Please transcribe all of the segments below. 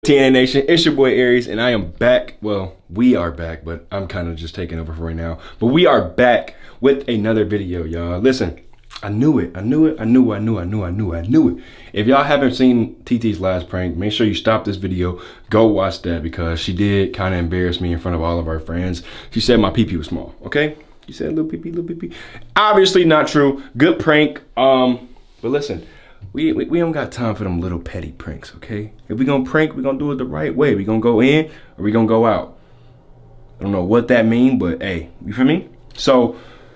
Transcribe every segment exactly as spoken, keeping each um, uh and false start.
T N A Nation, it's your boy Aries, and I am back. Well, we are back, but I'm kind of just taking over for right now. But we are back with another video, y'all. Listen, I knew it, I knew it, I knew, I knew, I knew, I knew, I knew it. If y'all haven't seen T T's last prank, make sure you stop this video, go watch that, because she did kind of embarrass me in front of all of our friends. She said my pee-pee was small, okay? She said little pee-pee, little pee-pee. Obviously not true. Good prank. Um, but listen. We, we, we don't got time for them little petty pranks, okay? If we gonna prank, we gonna do it the right way. We gonna go in or we gonna go out. I don't know what that mean, but hey, you feel me? So,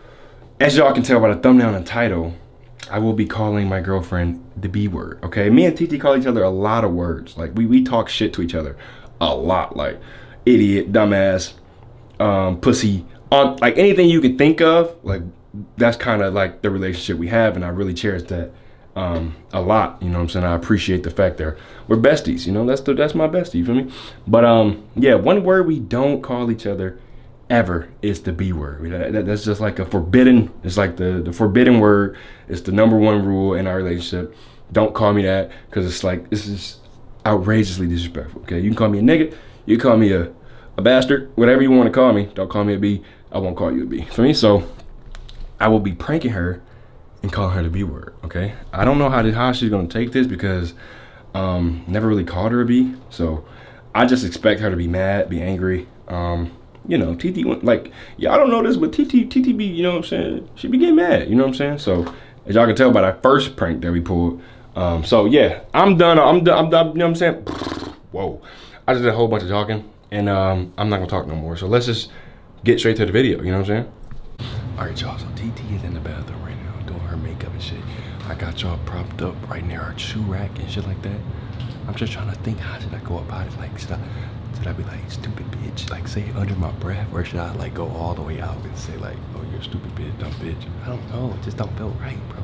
as y'all can tell by the thumbnail and title, I will be calling my girlfriend the B word, okay? Me and T T call each other a lot of words. Like, we, we talk shit to each other a lot. Like, idiot, dumbass, um, pussy, uh, like anything you can think of, like, that's kind of like the relationship we have, and I really cherish that. Um, a lot, you know what I'm saying? I appreciate the fact that we're besties, you know, that's the, that's my bestie, you feel me? But um, yeah, one word we don't call each other ever is the B word. That, that, that's just like a forbidden, it's like the, the forbidden word. It's the number one rule in our relationship. Don't call me that, because it's like, this is outrageously disrespectful, okay? You can call me a nigga, you can call me a, a bastard, whatever you want to call me. Don't call me a B, I won't call you a B, for me? So, I will be pranking her and call her the B word, okay? I don't know how, to, how she's gonna take this, because um, never really called her a B. So I just expect her to be mad, be angry. Um, you know, T T, like, y'all don't know this, but T T, T T be, you know what I'm saying? She be getting mad, you know what I'm saying? So as y'all can tell by that first prank that we pulled. Um, so yeah, I'm done, I'm done, I'm done, you know what I'm saying? Whoa, I just did a whole bunch of talking, and um, I'm not gonna talk no more. So let's just get straight to the video, you know what I'm saying? All right, y'all, so T T is in the bathroom right now doing her makeup and shit. I got y'all propped up right near our shoe rack and shit like that. I'm just trying to think, how should I go about it? Like, should I, should I be like, stupid bitch, like say it under my breath, or should I like go all the way out and say like, oh, you're a stupid bitch, dumb bitch? I don't know, it just don't feel right, bro.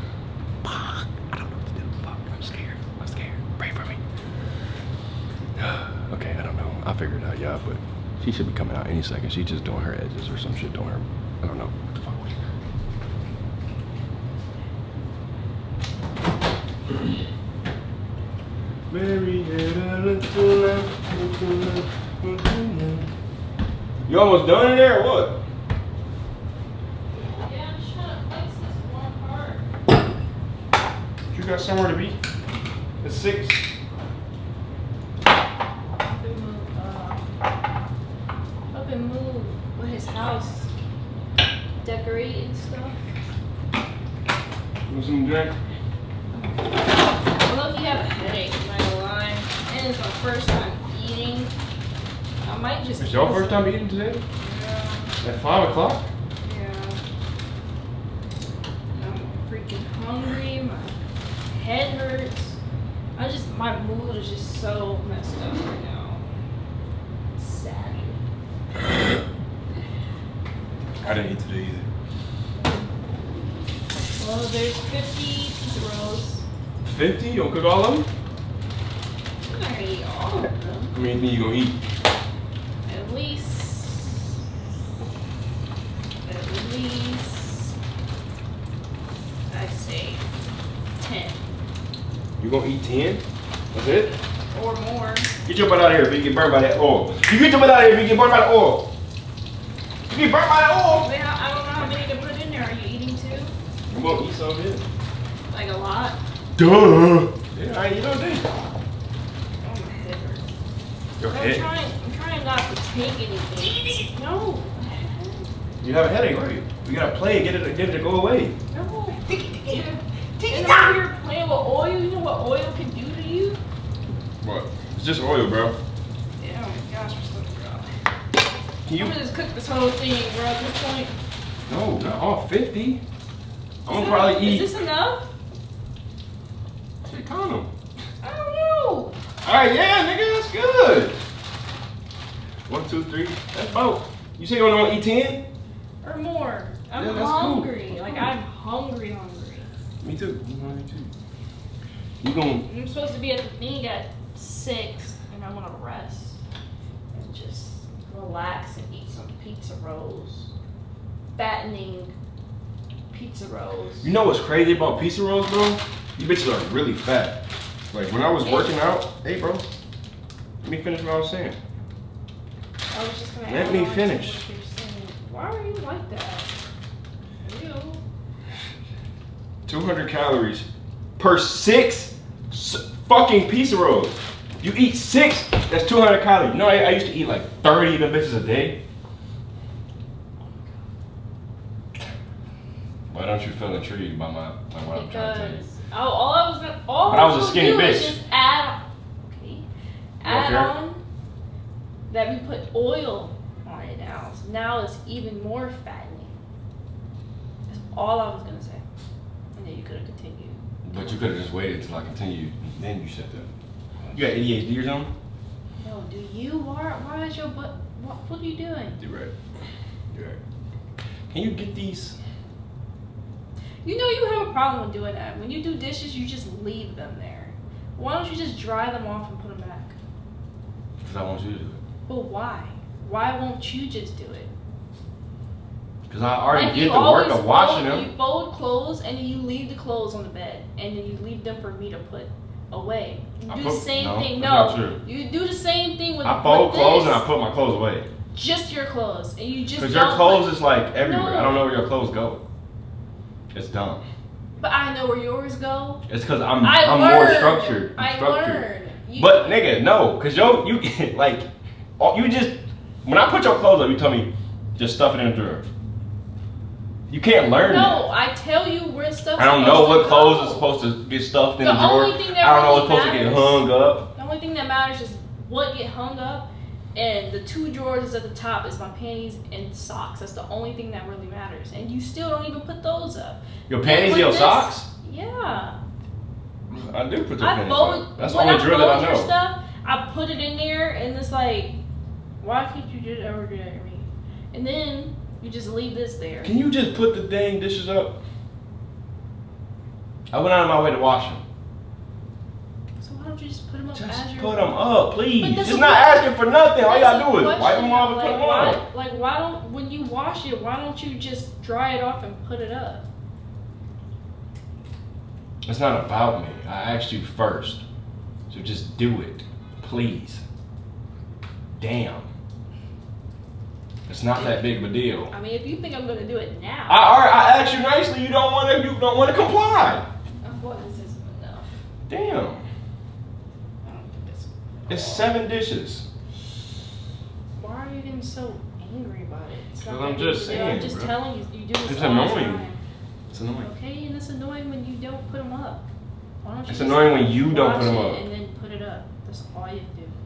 Fuck, I don't know what to do, fuck, I'm scared, I'm scared, pray for me. Okay, I don't know, I'll figure it out, y'all, but she should be coming out any second. She's just doing her edges or some shit, doing her, I don't know what the fuck. Mary had a little lamb, little lamb, little lamb. You almost done in there or what? Yeah, I'm just trying to fix this one part. You got somewhere to be? It's six. Up and move, uh, up and move with his house, decorate and stuff. Want some drink? Well, if you have a headache, I'm not gonna lie, and it's my first time eating, I might just. It's your first time eating today? Yeah. At five o'clock? Yeah. I'm freaking hungry. My head hurts. I just, my mood is just so messed up right now. It's sad. I didn't eat today either. Well, there's fifty pizza rolls. fifty? You don't cook all of them? I'm not gonna eat all of them. How many you gonna eat? At least, at least, I say ten. You gonna eat ten? That's it? Or more. Get your butt out of here if you get burned by that oil. You get your butt out of here if you get burned by the oil. You get burned by the oil. Wait, I I don't know how many to put in there. Are you eating two? I'm gonna eat some of it. Like a lot? Duh. Yeah, I ain't eat all day. Oh, my head hurts. Your I'm head? trying, I'm trying not to take anything. No. You have a headache, right? We gotta play and get it, get it to go away. No. And over here playing with oil, you know what oil can do to you? What? It's just oil, bro. Yeah, oh my gosh, we're so dry. Can you? I'm gonna just cook this whole thing, bro, at this point. No, not all fifty. I'm gonna Is probably that- eat. Is this enough? Shit, count them. I don't know. Alright, yeah, nigga, that's good. One, two, three. That's about. You say you only want to eat ten? Or more. I'm Yeah, that's hungry. cool. Like, I'm hungry, hungry. Me too. Me too. You gonna? I'm supposed to be at the thing at six, and I want to rest and just relax and eat some pizza rolls. Fattening pizza rolls. You know what's crazy about pizza rolls, bro? You bitches are really fat. Like when I was working out, hey, bro. me finish what I was saying. I was just gonna Let add me on to finish. what you're saying. Why are you like that? Ew. two hundred calories per six s- fucking pizza rolls. You eat six, that's two hundred calories. You know, I, I used to eat like thirty of them bitches a day. Why don't you feel intrigued by my, by what I'm trying to tell you? Because oh, all I was gonna, all But I was a skinny do is bitch. just add, okay, add Okay. on that we put oil on it now. So now it's even more fattening. That's all I was gonna say, and then you could have continued. But you could have just waited till I continued, and then you said that. You got A D H D or something? No, do you? Why? Why is your butt? What? What are you doing? You're right. You're right. Can you get these? You know you have a problem with doing that. When you do dishes, you just leave them there. Why don't you just dry them off and put them back? Because I want you to do it. But why? Why won't you just do it? Because I already Like, did you the work always of washing fold, them. You fold clothes and then you leave the clothes on the bed and then you leave them for me to put away. You I do put- the same no, thing. that's No, not true. you do the same thing with. I fold with clothes this. and I put my clothes away. Just your clothes, and you just. Because your don't clothes put- is like everywhere. No. I don't know where your clothes go. It's dumb. But I know where yours go. It's because I'm I I'm learned. more structured. I'm I structured. learned. You- But nigga, no, cause yo, you like, all- you just when I put your clothes up, you tell me just stuff it in the drawer. You can't learn No, that. I tell you where stuff. I don't know what clothes is supposed to get stuffed in The the, drawer. only thing that I don't know really what's supposed to get matters- hung up. The only thing that matters is what get hung up, and the two drawers at the top is my panties and socks. That's the only thing that really matters, and you still don't even put those up. Your panties, With your this- socks. Yeah. I do put your I panties fold. up. That's the when only I drill that I fold your know. stuff, I put it in there, and it's like, why can't you just ever do that to me? And then you just leave this there. Can you just put the dang dishes up? I went out of my way to wash them. So why don't you just put them up Just as you're put them up, please. But that's It's a not question. asking for nothing. All you That's gotta a do is wipe them question. off and like, put them why, on. Like, why don't, when you wash it, why don't you just dry it off and put it up? It's not about me. I asked you first. So just do it. Please. Damn. It's not that big of a deal. I mean, if you think I'm gonna do it now, I already I asked you nicely, you don't wanna you don't wanna comply. I thought this isn't enough. Damn. I don't think this. It's seven dishes. Why are you getting so angry about it? It's not 'Cause that I'm big of just a deal. saying, I'm just bro. telling you, you do this It's all annoying. the time. It's annoying. Okay, and it's annoying when you don't put them up. Why don't you It's just annoying when you don't wash put 'em it up. and then put it up? That's all you do.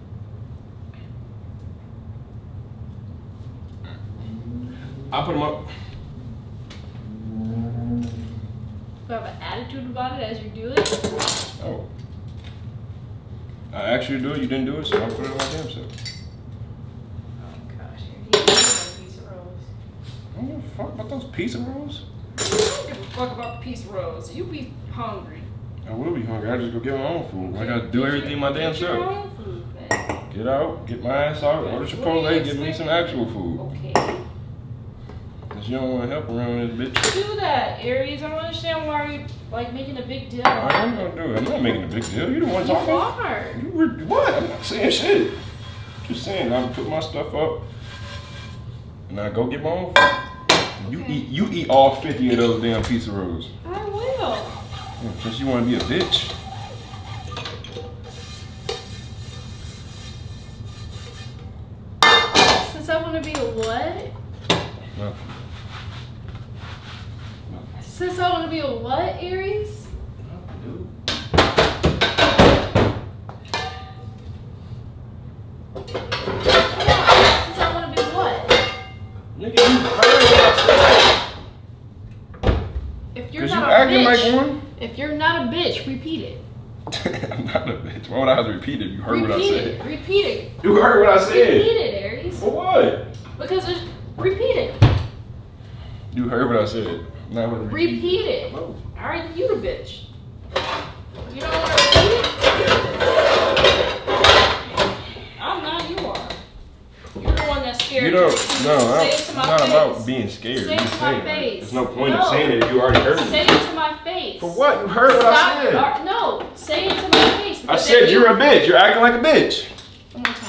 I put them up. You have an attitude about it as you do it. Oh. I asked you to do it, you didn't do it, so I put it on my damn self. Oh gosh, you're eating those pizza rolls. I don't give a fuck about those pizza rolls. I don't give a fuck about the pizza rolls. You be hungry. I will be hungry. I just go get my own food. I gotta do everything my damn Get your self. own food, then. Get out, get my ass out, order Chipotle, give me some actual food. Okay. Cause you don't wanna help around this bitch. Do that, Aries. I don't understand why you're like making a big deal. I am gonna do it. I'm not making a big deal. You the one You talking. are. You re- what? I'm not saying shit. Just saying, I put my stuff up and I go get my own food. You Okay. eat, you eat all fifty of those damn pizza rolls. I will. Yeah, since you wanna be a bitch. Since I want to be a what? No. Since I want to be a what, Aries? Dude. Since I want to be what? Nigga, you heard what I If said. you're Cause you not a acting bitch, like one. if you're not a bitch, repeat it. I'm not a bitch. Why would I have to repeat it? You heard repeat what I it. said. Repeat it. You heard what I said. Repeat it, Aries. For what? Because it's, repeat it. You heard what I said. Not what Repeat it. No. All right, you the bitch. You don't want to repeat it? I'm not. You are. You're the one that's scared. You don't. to- No, Say I, it it's to my not face. about being scared. Say You it to say my it. face. There's no point No. of saying it if you already heard Say it. it to my face. For what? You heard what Stop. I said. uh, No, say it to my face. I because said if you're you- a bitch. You're acting like a bitch. One more time.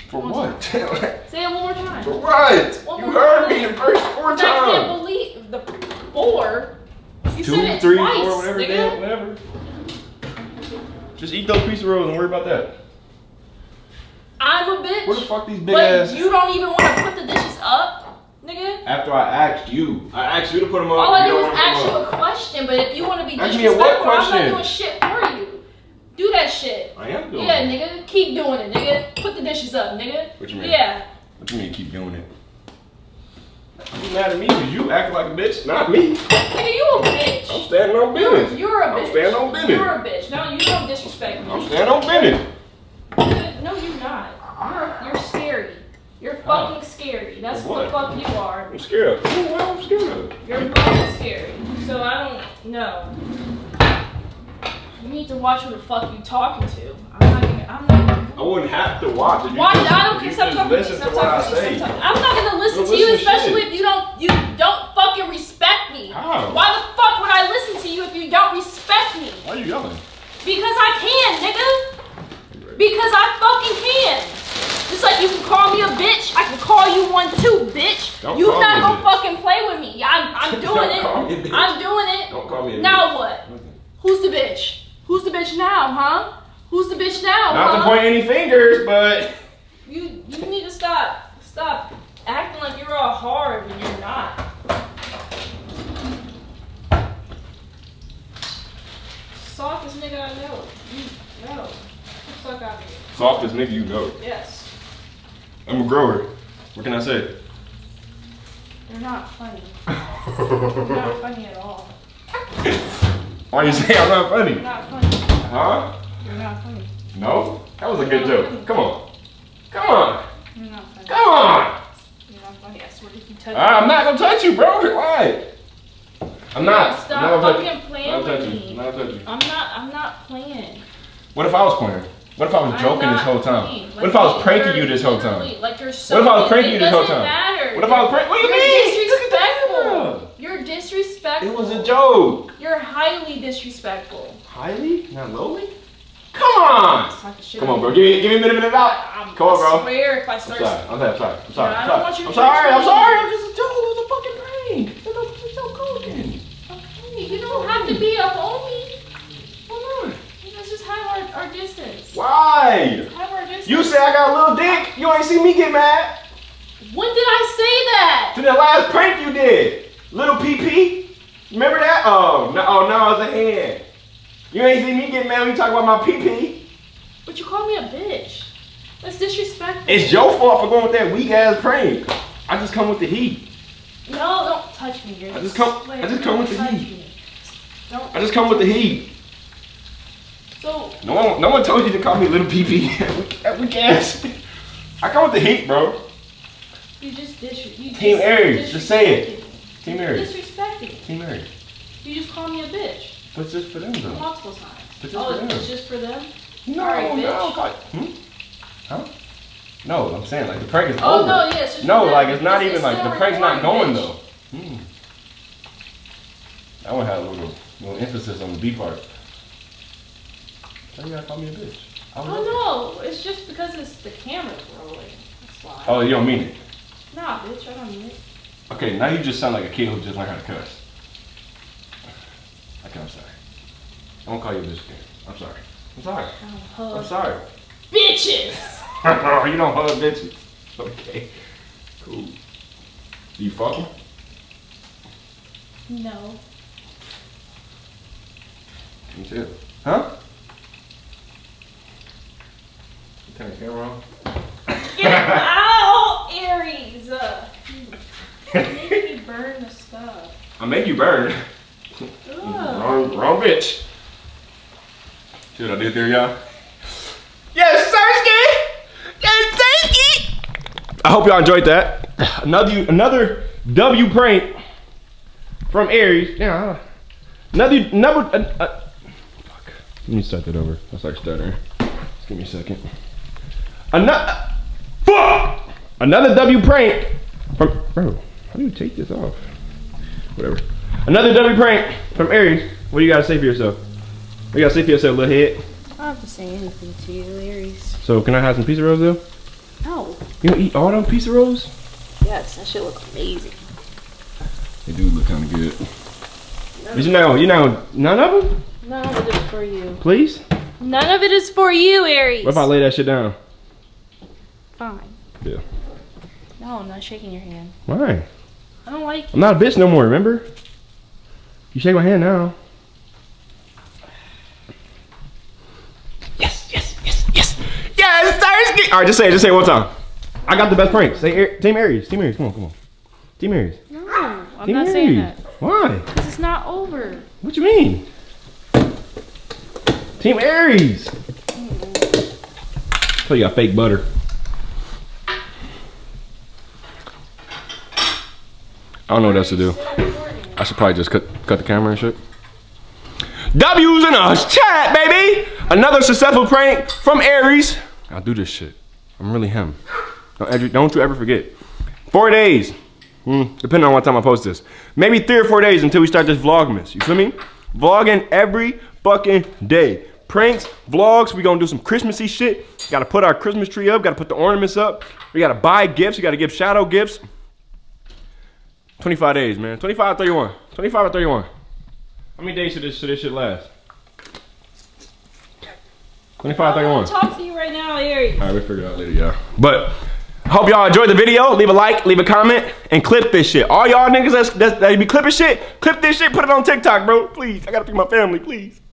For what? Say it one more time. For what? One You more heard time. me the first four I can't times. believe the four. You Two, said it three, twice, four, whatever, nigga. damn, whatever. Just eat those pizza rolls and worry about that. I'm a bitch. Where the fuck these big but ass? you don't even want to put the dishes up, nigga. After I asked you, I asked you to put them up. All I you did don't was wanna put ask 'em you up. a question, but if you want to be Ask me a what disrespectful, I'm not question? doing shit for you. Do that shit. I am doing Yeah, it. nigga. Keep doing it, nigga. Put the dishes up, nigga. What you mean? Yeah. What you mean keep doing it? You mad at me because you act like a bitch, not me. Nigga, you a bitch. I'm standing on You're, business. you're a bitch. I'm standing on business. You're a bitch. No, you don't disrespect me. I'm standing on business. Nigga, no, you're not. You're, you're scary. You're fucking scary. That's Of what the what? fuck you are. I'm scared. What am I scared of? You're fucking scary. So I don't know. You need to watch who the fuck you talking to. I'm not gonna. I'm not gonna. I wouldn't have to watch it. You Why? just- I don't you care. Stop just talking to me. listen Stop to what I talking to me. say. Stop talking. I'm not gonna listen Don't to you, listen to especially shit. if you don't. You don't fucking respect me. How? Why the fuck would I listen to you if you don't respect me? Why are you yelling? Because I can, nigga. Because I fucking can. Just like you can call me a bitch, I can call you one too, bitch. Don't You call not me a gonna bitch. fucking play with me. I'm, I'm doing Don't call me a it. bitch. I'm doing it. Don't call me a Now bitch. what? Who's the bitch? Who's the bitch now, huh? Who's the bitch now, Not huh? to point any fingers, but You you need to stop stop acting like you're all hard when you're not. Softest nigga I know. You know. Get the fuck out of here. softest nigga you know. Yes. I'm a grower. What can I say? You're not funny. You're not funny at all. Why you say I'm not funny? You're not funny. Huh? You're not funny. No? That was a good joke. Come on. Come on. You're not funny. Come on. You're not funny. I swear if you touch I'm not gonna touch you, bro. Why? I'm not. Stop I'm not gonna touch fucking you. playing I'm not with touching you. me. I'm not touching you. I'm not I'm not playing. What if I was playing? What if I was I'm joking this not whole time? playing. What Like, if I was pranking you're you this whole time? literally- Like you're so What if I was pranking it you this whole doesn't time? Matter. What if I was pranking? What do you You're mean? disrespectful. You're disrespectful. It was a joke. You're highly disrespectful. Highly? Not lowly? Come on. Talking shit Come on, about bro. me. Give me, give me a minute, minute out. I'm, Come on, I bro. swear if I I'm start. sorry. I'm sorry. I'm sorry. I'm sorry. Yeah, I I'm don't sorry. want you to I'm sorry. touch I'm me. sorry. I'm just a joke. It was a fucking prank. It was a joke cooking. Okay, you don't have to be up on me. Why not? Let's just have our, our distance. Why? Have our distance. You say I got a little dick. You ain't see me get mad. When did I say that? To the last prank you did. Little P P. Remember that? Oh, no, oh, no, it's a hand. You ain't see me get mad when you talk about my P P. But you called me a bitch. That's disrespectful. It's your fault for going with that weak ass prank. I just come with the heat. No, don't touch me. You're I just come- I just come with the touch heat. me. Don't. I just come with the heat. So No one, no one told you to call me little P P. Weak weak ass. I come with the heat, bro. you just dis. You Team just Aries, just say it. disrespected me. Team You Aries. disrespected me. Team Aries. You just called me a bitch But just for them though. multiple times. But just Oh, for them. it's just for them. No, Alright, no. bitch. call- Hmm? Huh? No, I'm saying like the prank is Oh over. no, yeah, it's just No, for them. like it's not It's- even it's like still the prank's not recording, going bitch. though. Hmm. That one had a little, little emphasis on the B part. Why you gotta call me a bitch? I was Oh no, it's just because it's the camera's rolling. That's why. Oh, you don't mean it? Nah, bitch, I don't mean it. Okay, now you just sound like a kid who just learned how to cuss. Okay, I'm sorry. I won't call you a bitch again. I'm sorry. I'm sorry. I don't I'm hug sorry. bitches. You don't hug bitches. Okay. Cool. Do you fuck them? No. Me too. Huh? Turn the camera on. Get out, Aries. Uh, Make me burn the stuff. I make you burn. Ugh. Wrong, wrong bitch. See what I did there, y'all? Yes, Sirski! Yes, Sirski! I hope y'all enjoyed that. Another another W prank from Aries. Yeah. Another number. Uh, uh, fuck. Let me start that over. I start stuttering. Just give me a second. Another. Fuck! Another W prank from. Bro, how do you take this off? Whatever. Another W prank from Aries. What do you gotta say for yourself? What do you gotta say for yourself, little head? I don't have to say anything to you, Aries. So can I have some pizza rolls though? No. You don't eat all them pizza rolls? Yes, that shit look amazing. They do look kind of good. But you know, you know, none of them? None of it is for you. Please? None of it is for you, Aries. What if I lay that shit down? Fine. Yeah. No, I'm not shaking your hand. Why? I don't like I'm not a bitch no more, remember? You shake my hand now. Yes, yes, yes, yes. Yes, Thursday. All right, just say it, just say it one time. I got the best prank. Say Air, Team Aries, Team Aries, come on, come on. Team Aries. No, I'm Team not Aries. saying that. Why? Because it's not over. What you mean? Team Aries. So you got fake butter. I don't know what else to do. I should probably just cut cut the camera and shit. W's in us chat, baby. Another successful prank from Aries. I'll do this shit. I'm really him. Don't, ever, don't you ever forget. Four days. Hmm, depending on what time I post this. Maybe three or four days until we start this Vlogmas. You feel me? Vlogging every fucking day. Pranks, vlogs, we gonna do some Christmassy shit. Gotta put our Christmas tree up, gotta put the ornaments up. We gotta buy gifts, you gotta give shadow gifts. twenty-five days, man. twenty-five or thirty-one. twenty-five or thirty-one. How many days should this, should this shit last? twenty-five, I thirty-one. want to talk to you right now, Aries. All right, we'll figure it out later, y'all. But hope y'all enjoyed the video. Leave a like, leave a comment, and clip this shit. All y'all niggas that's, that's, that be clipping shit, clip this shit, put it on TikTok, bro. Please, I gotta feed my family, please.